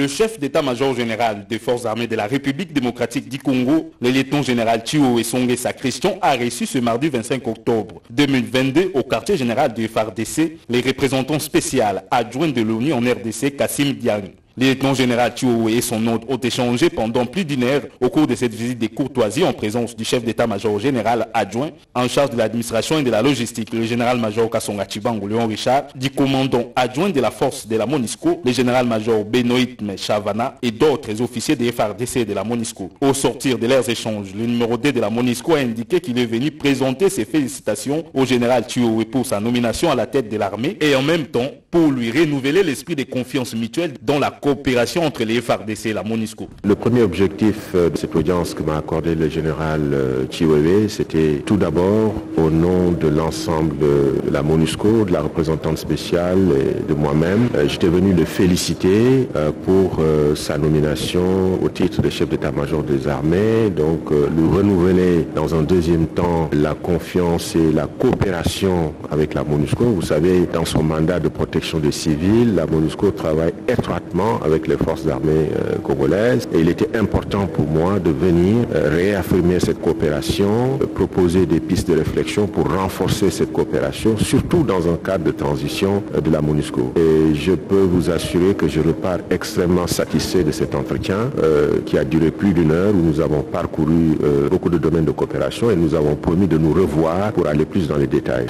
chef d'état-major général des forces armées de la République démocratique du Congo, le lieutenant-général Chiwewe Songesa Christian, a reçu ce mardi 25 octobre 2022 au quartier général du FARDC les représentants spéciaux adjoints de l'ONU en RDC, Kassim Diagne. Le lieutenant-général Chiwewe et son hôte ont échangé pendant plus d'une heure au cours de cette visite de courtoisie en présence du chef d'état-major général adjoint en charge de l'administration et de la logistique, le général-major Kasonga Chibango Léon Richard, du commandant adjoint de la force de la MONUSCO, le général-major Benoît Chavana et d'autres officiers des FARDC et de la MONUSCO. Au sortir de leurs échanges, le numéro 2 de la MONUSCO a indiqué qu'il est venu présenter ses félicitations au général Chiwewe pour sa nomination à la tête de l'armée et en même temps pour lui renouveler l'esprit de confiance mutuelle dans la coopération entre les FARDC et la MONUSCO. Le premier objectif de cette audience que m'a accordé le général Chiwewe, c'était tout d'abord au nom de l'ensemble de la MONUSCO, de la représentante spéciale et de moi-même. J'étais venu le féliciter pour sa nomination au titre de chef d'état-major des armées, donc lui renouveler dans un deuxième temps la confiance et la coopération avec la MONUSCO. Vous savez, dans son mandat de protection des civils, la MONUSCO travaille étroitement avec les forces armées congolaises et il était important pour moi de venir réaffirmer cette coopération, proposer des pistes de réflexion pour renforcer cette coopération, surtout dans un cadre de transition de la MONUSCO. Et je peux vous assurer que je repars extrêmement satisfait de cet entretien qui a duré plus d'une heure où nous avons parcouru beaucoup de domaines de coopération et nous avons promis de nous revoir pour aller plus dans les détails.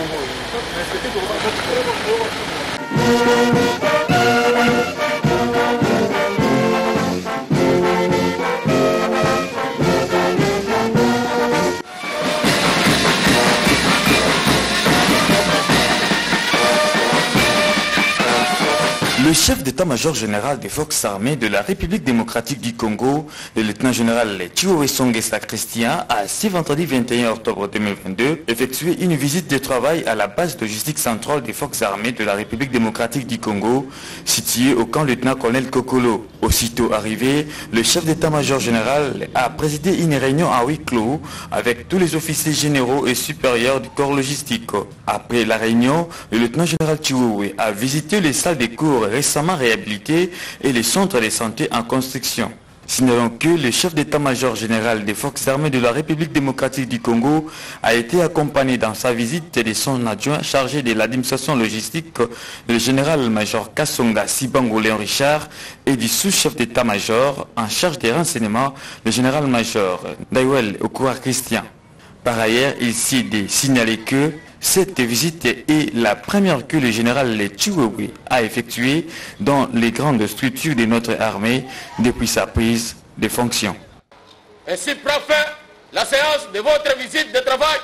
Le chef d'état-major général des forces armées de la République démocratique du Congo, le lieutenant-général Chiwewe Songesa Christian, a ce vendredi 21 octobre 2022 effectué une visite de travail à la base logistique centrale des forces armées de la République démocratique du Congo, située au camp lieutenant-colonel Kokolo. Aussitôt arrivé, le chef d'état-major général a présidé une réunion à huis clos avec tous les officiers généraux et supérieurs du corps logistique. Après la réunion, le lieutenant-général Chiwewe a visité les salles de cours récemment réhabilités et les centres de santé en construction. Signalons que le chef d'état-major général des forces armées de la République démocratique du Congo a été accompagné dans sa visite de son adjoint chargé de l'administration logistique, le général-major Kasonga Chibango Léon Richard, et du sous-chef d'état-major en charge des renseignements, le général-major Daiwel Okouar Christian. Par ailleurs, il s'est de signaler que cette visite est la première que le général Chiwewe a effectuée dans les grandes structures de notre armée depuis sa prise de fonction. Ainsi prend fin la séance de votre visite de travail.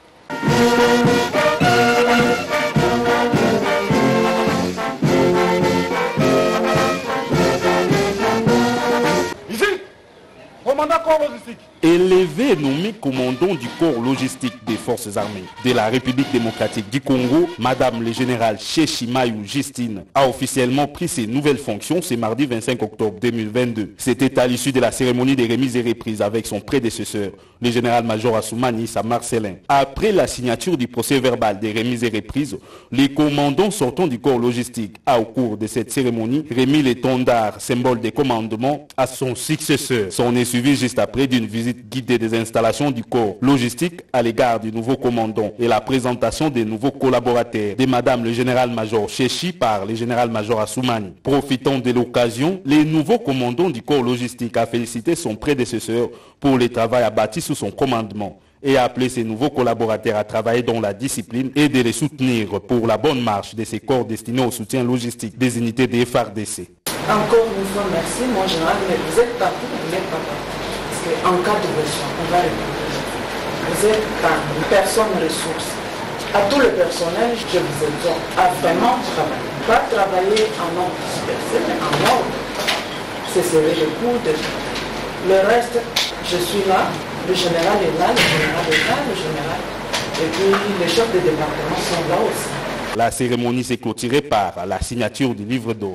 Ici, commandant corps logistique. Élevé et nommé commandant du corps logistique des forces armées de la République démocratique du Congo, Madame le général Chechimayou Justine a officiellement pris ses nouvelles fonctions ce mardi 25 octobre 2022. C'était à l'issue de la cérémonie des remises et reprises avec son prédécesseur, le général-major Assoumani Issa Marcelin. Après la signature du procès verbal des remises et reprises, les commandants sortants du corps logistique a au cours de cette cérémonie remis l'étendard, symbole des commandements, à son successeur. S'en est suivi juste après d'une visite guidée des installations du corps logistique à l'égard du nouveau commandant et la présentation des nouveaux collaborateurs de Madame le général-major Chechi par le général-major Assoumani. Profitant de l'occasion, le nouveau commandant du corps logistique a félicité son prédécesseur pour le travail abattu sous son commandement et a appelé ses nouveaux collaborateurs à travailler dans la discipline et de les soutenir pour la bonne marche de ces corps destinés au soutien logistique des unités des FARDC. Encore une fois, merci, mon général, mais vous êtes partout, vous n'êtes pas partout. Parce qu'en cas de besoin, on va répondre. Vous êtes une personne ressource. À tout le personnel, je vous exhorte à vraiment travailler. Pas travailler en ordre dispersé, mais en ordre. C'est serrer le coude. Le reste, je suis là, le général est là, le général est là, le général. Et puis les chefs de département sont là aussi. La cérémonie s'est clôturée par la signature du livre d'or.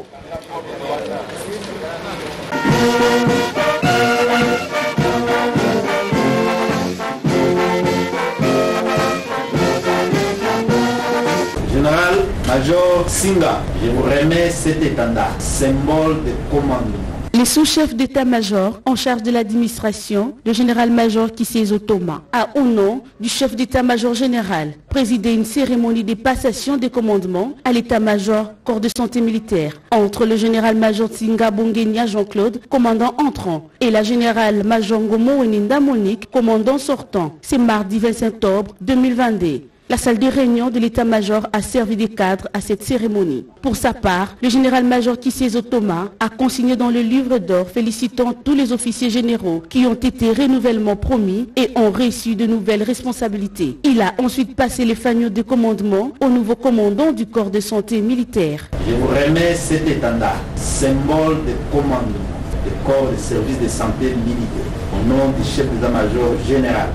Général Major Singa, je vous remets cet étendard, symbole de commandement. Les sous-chefs d'état-major en charge de l'administration, le général-major Kisezo Thomas, a au nom du chef d'état-major général présidé une cérémonie de passation des commandements à l'état-major corps de santé militaire entre le général-major Tsinga Bongenia Jean-Claude, commandant entrant, et la général-major Ngomo Weninda Monique, commandant sortant. C'est mardi 25 octobre 2022. La salle de réunion de l'état-major a servi de cadre à cette cérémonie. Pour sa part, le général-major Kisezo Thomas a consigné dans le livre d'or félicitant tous les officiers généraux qui ont été renouvellement promis et ont reçu de nouvelles responsabilités. Il a ensuite passé les fanions de commandement au nouveau commandant du corps de santé militaire. Je vous remets cet étendard, symbole de commandement du corps de service de santé militaire, au nom du chef d'état-major général.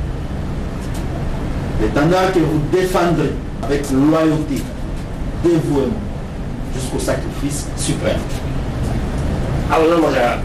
L'étendard que vous défendrez avec loyauté, dévouement, jusqu'au sacrifice suprême. Alors, mon général.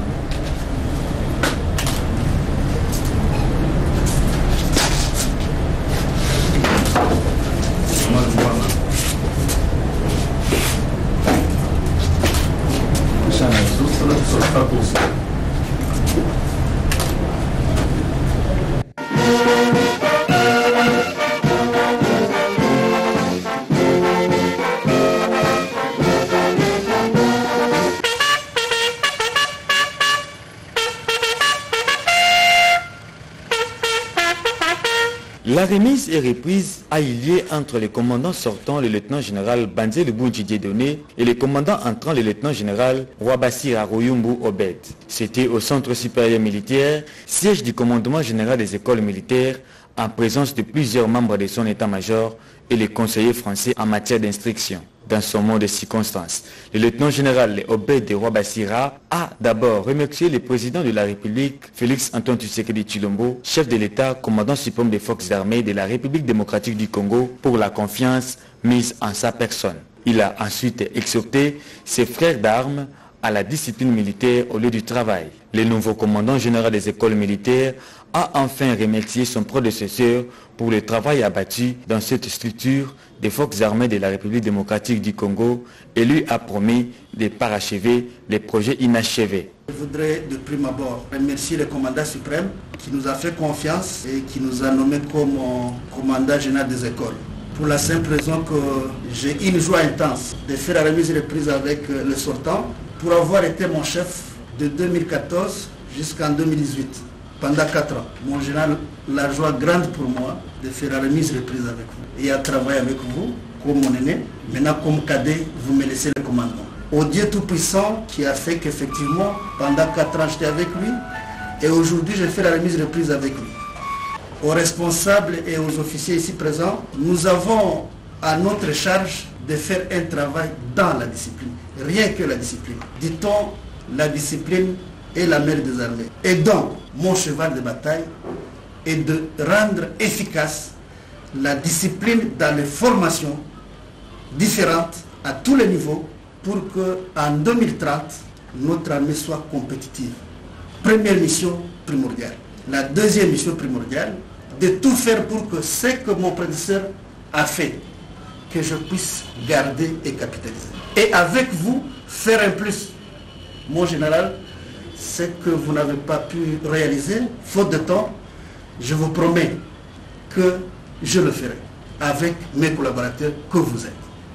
La remise et reprise a eu lieu entre le commandant sortant, le lieutenant-général Banzé Lubunji Dieudonné, et le commandant entrant, le lieutenant-général Wabasira Royumbu Obed. C'était au Centre supérieur militaire, siège du commandement général des écoles militaires, en présence de plusieurs membres de son état-major et les conseillers français en matière d'instruction. Dans son monde de circonstances, le lieutenant-général Obed de Wabasira a d'abord remercié le président de la République, Félix Antoine Tshisekedi Tshilombo, chef de l'État, commandant suprême des forces armées de la République démocratique du Congo, pour la confiance mise en sa personne. Il a ensuite exhorté ses frères d'armes à la discipline militaire au lieu du travail. Le nouveau commandant général des écoles militaires a enfin remercié son prédécesseur pour le travail abattu dans cette structure des forces armées de la République démocratique du Congo et lui a promis de parachever les projets inachevés. Je voudrais de prime abord remercier le commandant suprême qui nous a fait confiance et qui nous a nommé comme commandant général des écoles. Pour la simple raison que j'ai une joie intense de faire la remise et reprise avec le sortant pour avoir été mon chef de 2014 jusqu'en 2018. Pendant 4 ans, mon général, la joie grande pour moi de faire la remise et reprise avec vous et à travailler avec vous comme mon aîné. Maintenant, comme cadet, vous me laissez le commandement. Au Dieu Tout-Puissant qui a fait qu'effectivement, pendant 4 ans, j'étais avec lui et aujourd'hui, je fais la remise et reprise avec lui. Aux responsables et aux officiers ici présents, nous avons à notre charge de faire un travail dans la discipline. Rien que la discipline. Dit-on, la discipline est la mère des armées. Et donc, mon cheval de bataille est de rendre efficace la discipline dans les formations différentes à tous les niveaux pour qu'en 2030, notre armée soit compétitive. Première mission primordiale. La deuxième mission primordiale, de tout faire pour que ce que mon prédécesseur a fait, que je puisse garder et capitaliser. Et avec vous, faire un plus. Mon général, ce que vous n'avez pas pu réaliser, faute de temps, je vous promets que je le ferai avec mes collaborateurs que vous êtes.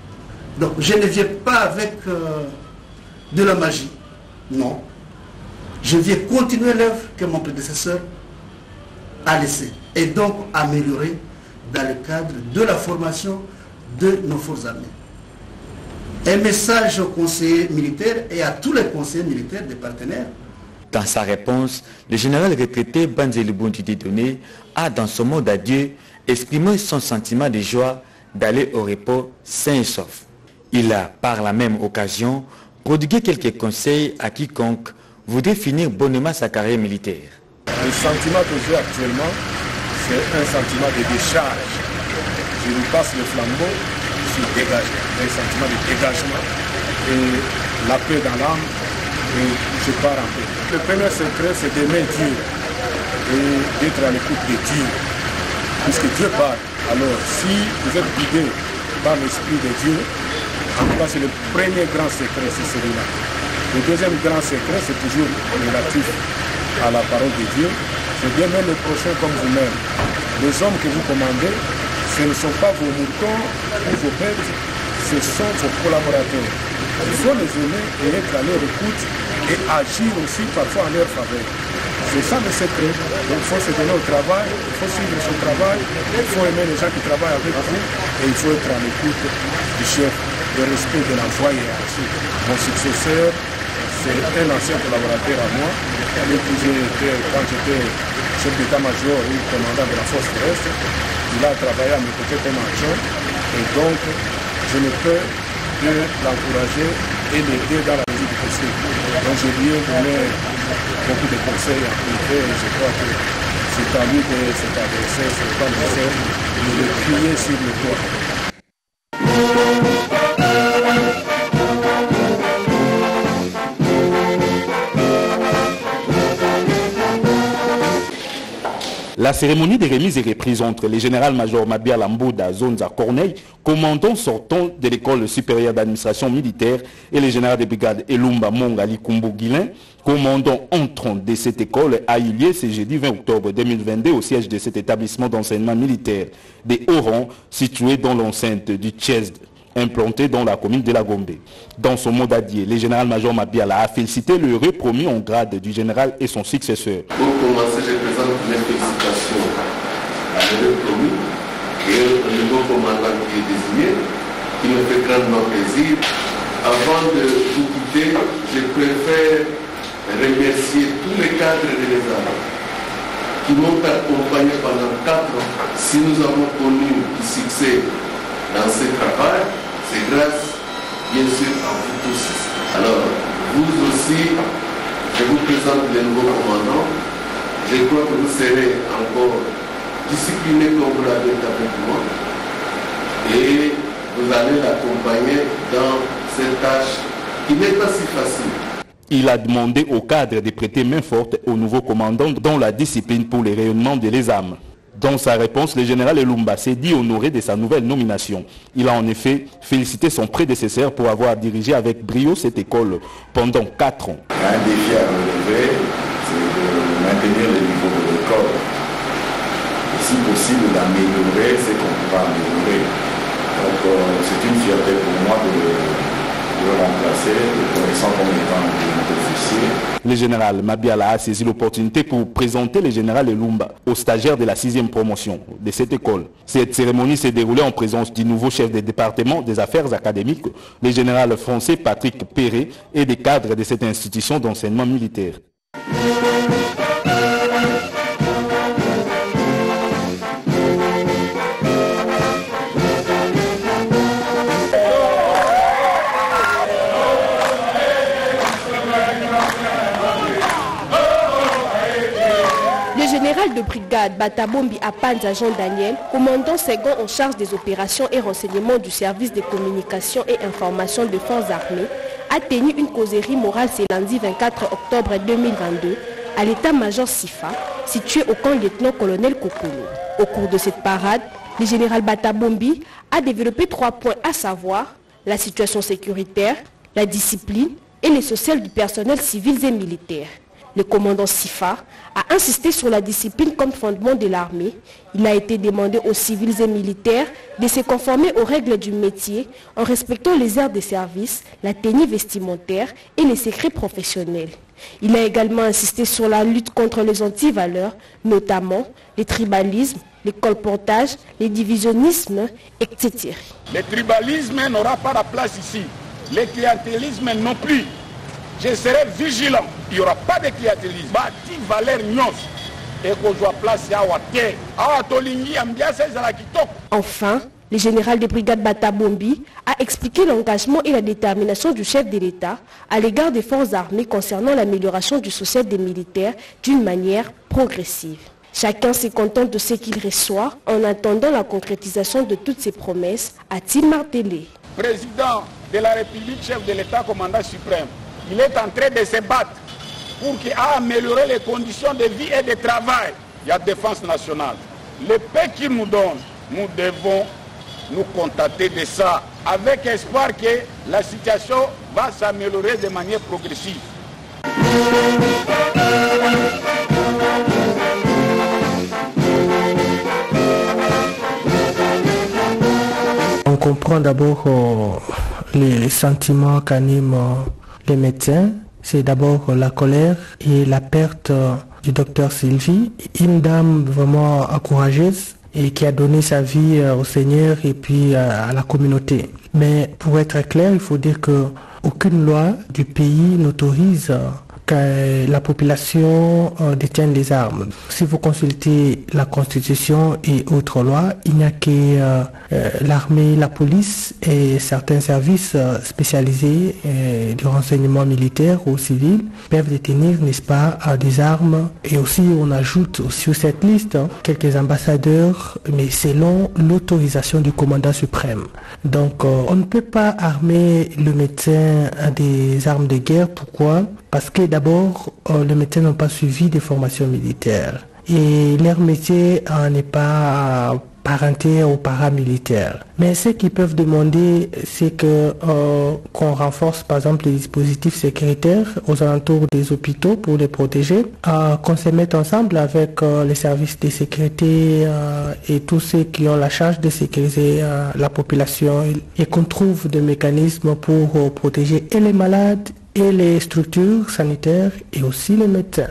Donc je ne viens pas avec de la magie, non. Je viens continuer l'œuvre que mon prédécesseur a laissée et donc améliorer dans le cadre de la formation de nos forces armées. Un message aux conseillers militaires et à tous les conseillers militaires des partenaires. Dans sa réponse, le général retraité Banzé Lubunji Dieudonné a, dans son mot d'adieu, exprimé son sentiment de joie d'aller au repos sain et sauf. Il a, par la même occasion, prodigué quelques conseils à quiconque voudrait finir bonnement sa carrière militaire. Le sentiment que j'ai actuellement, c'est un sentiment de décharge. Je lui passe le flambeau, je suis dégagé. Un sentiment de dégagement et la paix dans l'âme et je pars en paix. Le premier secret, c'est d'aimer Dieu et d'être à l'écoute de Dieu. Puisque Dieu parle. Alors, si vous êtes guidé par l'Esprit de Dieu. En tout cas, c'est le premier grand secret, c'est celui-là. Le deuxième grand secret, c'est toujours relatif à la parole de Dieu. C'est d'aimer le prochain comme vous-même. Les hommes que vous commandez, ce ne sont pas vos moutons ou vos bêtes, ce sont vos collaborateurs. Il faut les aimer et être à leur écoute et agir aussi parfois en leur faveur. C'est ça le secret. Donc il faut se donner au travail, il faut suivre son travail, il faut aimer les gens qui travaillent avec vous et il faut être à l'écoute du chef, le respect de la voie hiérarchique. Mon successeur, c'est un ancien collaborateur à moi, avec qui j'ai été, quand j'étais chef d'état-major ou commandant de la force terrestre, il a travaillé à mes côtés comme adjoint et donc je ne peux que l'encourager et l'aider dans la mesure du possible. Donc je lui ai donné beaucoup de conseils en privé et je crois que c'est à lui de s'adresser, c'est pas nécessaire de le crier sur le toit. La cérémonie de remise et reprise entre le général-major Mabia Lambouda Zonza Corneille, commandant sortant de l'école supérieure d'administration militaire, et le général de brigade Elumba Mongali Kumbu-Guilin, commandant entrant de cette école, a eu lieu ce jeudi 20 octobre 2022 au siège de cet établissement d'enseignement militaire de haut rang situé dans l'enceinte du Tchèzd, implanté dans la commune de la Gombe. Dans son mot d'adieu, le général-major Mabiala a félicité le heureux promu en grade du général et son successeur. Pour commencer, je présente mes félicitations à l'heureux promu et au nouveau commandant qui est désigné, qui me fait grandement plaisir. Avant de vous quitter, je préfère remercier tous les cadres de l'État qui m'ont accompagné pendant 4 ans. Si nous avons connu du succès dans ce travail, c'est grâce, bien sûr, à vous tous. Alors, vous aussi, je vous présente les nouveaux commandants. Je crois que vous serez encore disciplinés comme vous l'avez été avec moi. Et vous allez l'accompagner dans cette tâche qui n'est pas si facile. Il a demandé au cadre de prêter main forte au nouveau commandant dans la discipline pour les rayonnements des âmes. Dans sa réponse, le général Elumba s'est dit honoré de sa nouvelle nomination. Il a en effet félicité son prédécesseur pour avoir dirigé avec brio cette école pendant 4 ans. Un défi à relever, c'est de maintenir le niveau de l'école. Et si possible, d'améliorer ce qu'on peut pas améliorer. Donc c'est une fierté pour moi de le remplacer, de connaissant comme étant un officier. Le général Mabiala a saisi l'opportunité pour présenter le général Elumba aux stagiaires de la 6e promotion de cette école. Cette cérémonie s'est déroulée en présence du nouveau chef de département des affaires académiques, le général français Patrick Perret, et des cadres de cette institution d'enseignement militaire. Général de brigade Batabombi Apanza Jean Daniel, commandant second en charge des opérations et renseignements du service de communication et information de forces armées, a tenu une causerie morale ce lundi 24 octobre 2022 à l'état-major SIFA, situé au camp lieutenant-colonel Kokolo. Au cours de cette parade, le général Batabombi a développé 3 points, à savoir la situation sécuritaire, la discipline et le social du personnel civil et militaire. Le commandant SIFA a insisté sur la discipline comme fondement de l'armée. Il a été demandé aux civils et militaires de se conformer aux règles du métier en respectant les aires de service, la tenue vestimentaire et les secrets professionnels. Il a également insisté sur la lutte contre les antivaleurs, notamment les tribalismes, les colportages, les divisionnismes, etc. Le tribalisme n'aura pas la place ici. Le clientélisme non plus. Je serai vigilant. Il n'y aura pas de clientélisme. Bati valeur nyos. Et qu'on soit placé à Ouaté. À Tolingi, ambiance à la Kitoko. Enfin, le général de brigade Batabombi a expliqué l'engagement et la détermination du chef de l'État à l'égard des forces armées concernant l'amélioration du social des militaires d'une manière progressive. Chacun se contente de ce qu'il reçoit en attendant la concrétisation de toutes ses promesses, a-t-il martelé. Président de la République, chef de l'État, commandant suprême, il est en train de se battre pour améliorer les conditions de vie et de travail. Il y a défense nationale. Le paix qu'il nous donne, nous devons nous contenter de ça, avec espoir que la situation va s'améliorer de manière progressive. On comprend d'abord les sentiments qu'animent les médecins. C'est d'abord la colère et la perte du docteur Sylvie, une dame vraiment courageuse et qui a donné sa vie au Seigneur et puis à la communauté. Mais pour être clair, il faut dire qu'aucune loi du pays n'autorise que la population détienne les armes. Si vous consultez la Constitution et autres lois, il n'y a que l'armée, la police et certains services spécialisés du renseignement militaire ou civil peuvent détenir, n'est-ce pas, des armes. Et aussi, on ajoute sur cette liste quelques ambassadeurs, mais selon l'autorisation du commandant suprême. Donc, on ne peut pas armer le médecin des armes de guerre. Pourquoi ? Parce que d'abord, les médecins n'ont pas suivi des formations militaires. Et leur métier n'est pas parenté aux paramilitaires. Mais ce qu'ils peuvent demander, c'est qu'on renforce par exemple les dispositifs sécuritaires aux alentours des hôpitaux pour les protéger, qu'on se mette ensemble avec les services de sécurité et tous ceux qui ont la charge de sécuriser la population et qu'on trouve des mécanismes pour protéger et les malades et les structures sanitaires et aussi les médecins.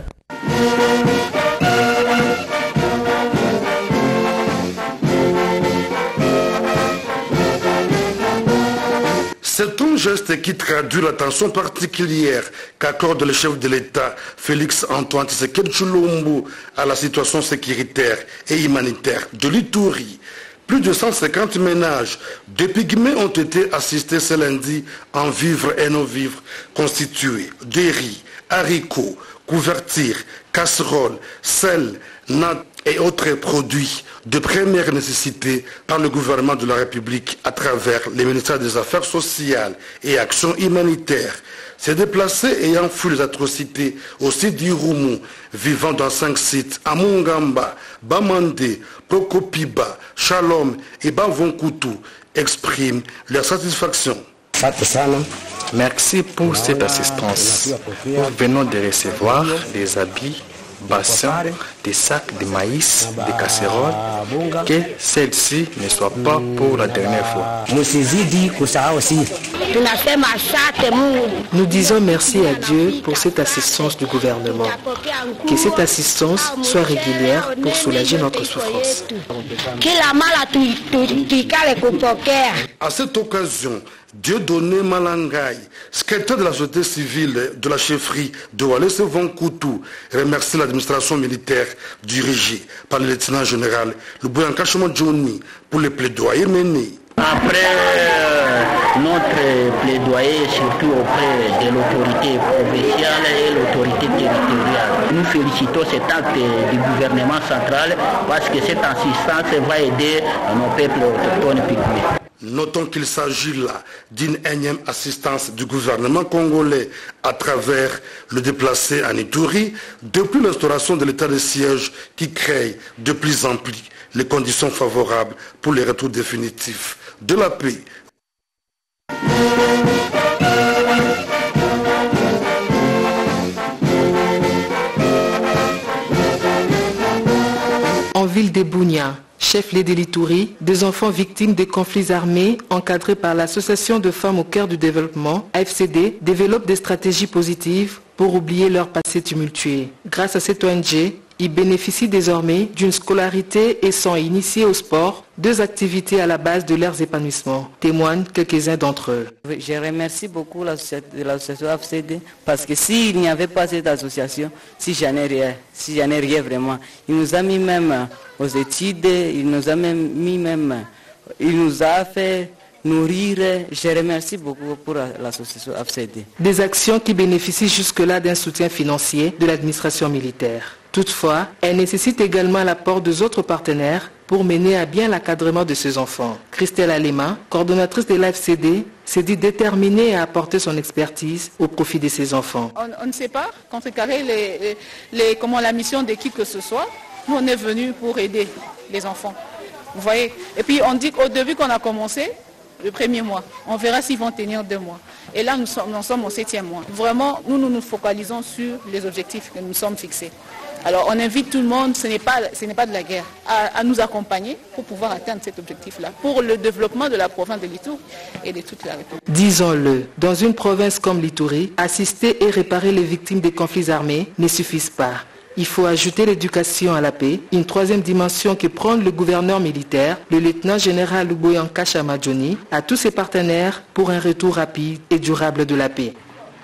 C'est un geste qui traduit l'attention particulière qu'accorde le chef de l'État, Félix Antoine Tshisekedi Tshilombo, à la situation sécuritaire et humanitaire de l'Ituri. Plus de 150 ménages de pygmées ont été assistés ce lundi en vivres et non-vivres constitués de riz, haricots, couvertures, casseroles, sel, nattes et autres produits de première nécessité par le gouvernement de la République à travers les ministères des Affaires sociales et actions humanitaires. Ces déplacés ayant fui les atrocités au site d'Irumu, vivant dans 5 sites à Mungamba, Bamande, Prokopiba, Shalom et Bavonkutu, expriment leur satisfaction. Merci pour cette assistance. Nous venons de recevoir des habits, bassins, des sacs de maïs, des casseroles, que celle-ci ne soit pas pour la dernière fois. Nous disons merci à Dieu pour cette assistance du gouvernement. Que cette assistance soit régulière pour soulager notre souffrance. À cette occasion, Dieudonné Malangaï, secrétaire de la société civile de la chefferie de Walese Vonkutu, remercie l'administration militaire dirigée par le lieutenant général Luboyanka Johnny pour les plaidoyers menés. Après notre plaidoyer, surtout auprès de l'autorité provinciale et l'autorité territoriale, nous félicitons cet acte du gouvernement central parce que cette assistance va aider nos peuples autochtones pygmées. Notons qu'il s'agit là d'une énième assistance du gouvernement congolais à travers le déplacé en Ituri depuis l'instauration de l'état de siège qui crée de plus en plus les conditions favorables pour les retours définitifs de la paix. En ville de Bunia, chef-lieu de l'Ituri, des enfants victimes des conflits armés encadrés par l'Association de femmes au cœur du développement, AFCD, développent des stratégies positives pour oublier leur passé tumultué. Grâce à cette ONG, ils bénéficient désormais d'une scolarité et sont initiés au sport, 2 activités à la base de leurs épanouissements, témoignent quelques-uns d'entre eux. Je remercie beaucoup l'association AFCD parce que s'il n'y avait pas cette association, si j'en ai rien vraiment, il nous a mis même aux études, il nous a fait nourrir. Je remercie beaucoup pour l'association AFCD. Des actions qui bénéficient jusque-là d'un soutien financier de l'administration militaire. Toutefois, elles nécessitent également l'apport des autres partenaires pour mener à bien l'encadrement de ces enfants. Christelle Alema, coordonnatrice de l'AFCD, s'est dit déterminée à apporter son expertise au profit de ces enfants. On ne sait pas contrecarrer la mission de qui que ce soit. Nous, on est venus pour aider les enfants. Vous voyez? Et puis on dit qu'au début qu'on a commencé, le premier mois, on verra s'ils vont tenir 2 mois. Et là, nous sommes au 7e mois. Vraiment, nous focalisons sur les objectifs que nous sommes fixés. Alors on invite tout le monde, ce n'est pas de la guerre, à nous accompagner pour pouvoir atteindre cet objectif-là, pour le développement de la province de l'Ituri et de toute la République. Disons-le, dans une province comme l'Ituri, assister et réparer les victimes des conflits armés ne suffisent pas. Il faut ajouter l'éducation à la paix, une 3e dimension que prend le gouverneur militaire, le lieutenant-général Luboyanka Chamadjoni, à tous ses partenaires pour un retour rapide et durable de la paix.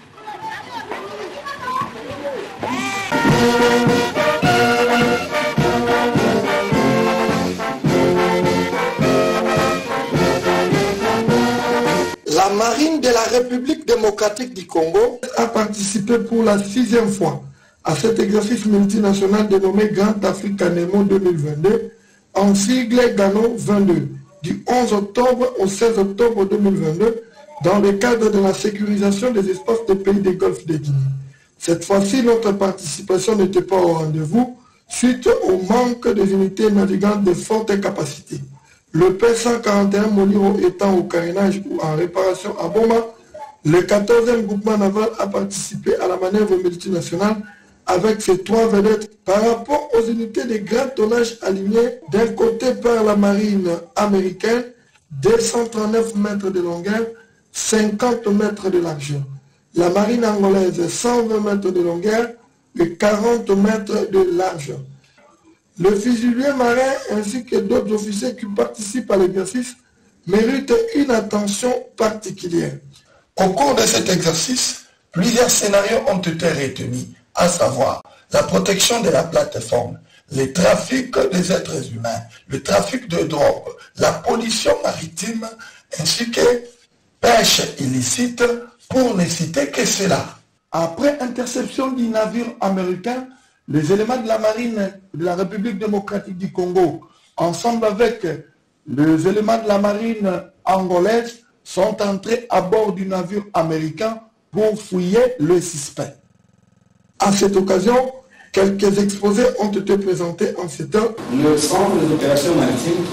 La marine de la République démocratique du Congo a participé pour la 6e fois à cet exercice multinational dénommé Grand Africa Nemo 2022, en sigle GANO 22, du 11 octobre au 16 octobre 2022, dans le cadre de la sécurisation des espaces des pays des Golfe de Guinée. Cette fois-ci, notre participation n'était pas au rendez-vous suite au manque des unités navigantes de forte capacité. Le P-141 Moniro étant au carénage ou en réparation à Boma, le 14e groupement naval a participé à la manœuvre multinationale avec ses 3 vedettes par rapport aux unités de grand tonnage alignées d'un côté par la marine américaine, 239 mètres de longueur, 50 mètres de largeur. La marine angolaise, 120 mètres de longueur et 40 mètres de largeur. Le fusilier marin ainsi que d'autres officiers qui participent à l'exercice méritent une attention particulière. Au cours de cet exercice, plusieurs scénarios ont été retenus, à savoir la protection de la plateforme, le trafic des êtres humains, le trafic de drogue, la pollution maritime, ainsi que pêche illicite, pour ne citer que cela. Après interception du navire américain, les éléments de la marine de la République démocratique du Congo, ensemble avec les éléments de la marine angolaise, sont entrés à bord du navire américain pour fouiller le suspect. À cette occasion, quelques exposés ont été présentés en ces temps. Le centre des opérations maritimes,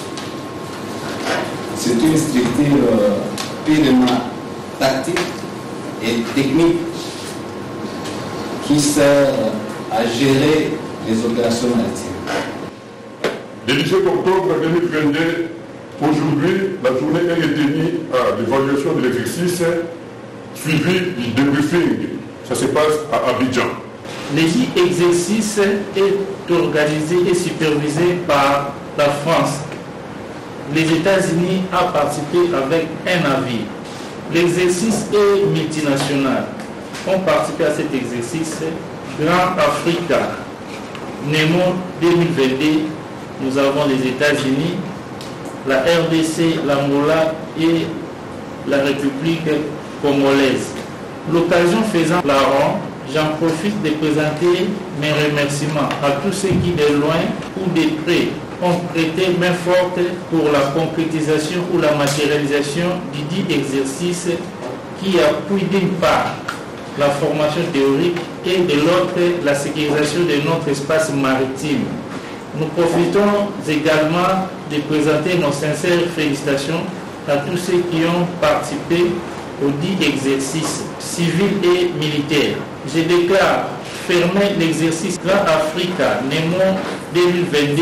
c'est une structure purement tactique et technique qui sert à gérer les opérations maritimes. Le 17 octobre 2022, aujourd'hui, la journée est tenue à l'évaluation de l'exercice suivi du débriefing. Ça se passe à Abidjan. L'exercice est organisé et supervisé par la France. Les États-Unis ont participé avec un navire. L'exercice est multinational. On participe à cet exercice Grand Africa Nemo 2022. Nous avons les États-Unis, la RDC, l'Angola et la République congolaise. L'occasion faisant la ronde, j'en profite de présenter mes remerciements à tous ceux qui de loin ou de près ont prêté main forte pour la concrétisation ou la matérialisation du dit exercice qui appuie d'une part la formation théorique et de l'autre la sécurisation de notre espace maritime. Nous profitons également de présenter nos sincères félicitations à tous ceux qui ont participé au dit exercice civil et militaire. Je déclare fermer l'exercice Grand Africa Nemo 2022.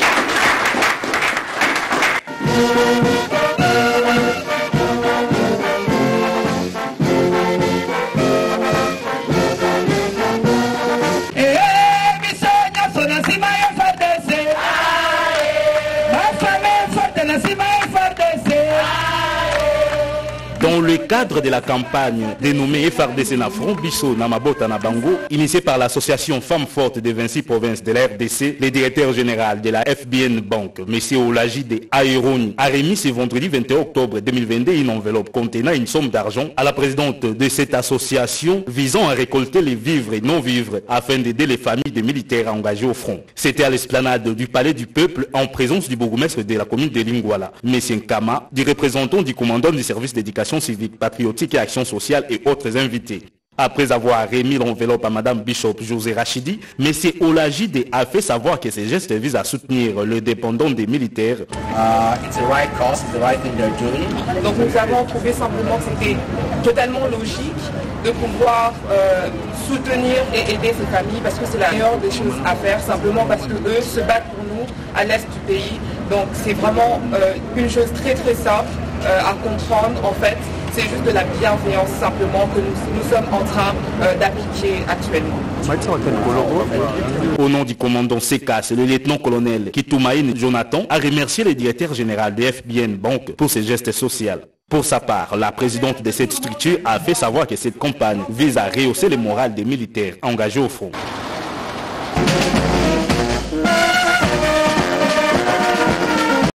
Dans le cadre de la campagne dénommée FRDC Nafron, Bisso Namabota Nabango, initiée par l'association Femmes Fortes des 26 provinces de la RDC, le directeur général de la FBN Bank, M. Olaji de Aéroni, a remis ce vendredi 21 octobre 2022 une enveloppe contenant une somme d'argent à la présidente de cette association visant à récolter les vivres et non-vivres afin d'aider les familles des militaires engagés au front. C'était à l'esplanade du Palais du Peuple en présence du bourgmestre de la commune de Lingwala, M. Nkama, du représentant du commandant du service d'éducation civique, patriotique et action sociale et autres invités. Après avoir remis l'enveloppe à Mme Bishop José Rachidi, M. Olajide a fait savoir que ces gestes visent à soutenir le dépendant des militaires. Donc nous avons trouvé simplement que c'était totalement logique de pouvoir soutenir et aider ces familles parce que c'est la meilleure des choses à faire, simplement parce que eux se battent pour nous à l'est du pays. Donc c'est vraiment une chose très très simple à comprendre en fait. C'est juste de la bienveillance simplement que nous sommes en train d'appliquer actuellement. Au nom du commandant CECAS, le lieutenant-colonel Kitoumaïn Jonathan a remercié le directeur général de FBN Bank pour ses gestes sociaux. Pour sa part, la présidente de cette structure a fait savoir que cette campagne vise à rehausser le moral des militaires engagés au front.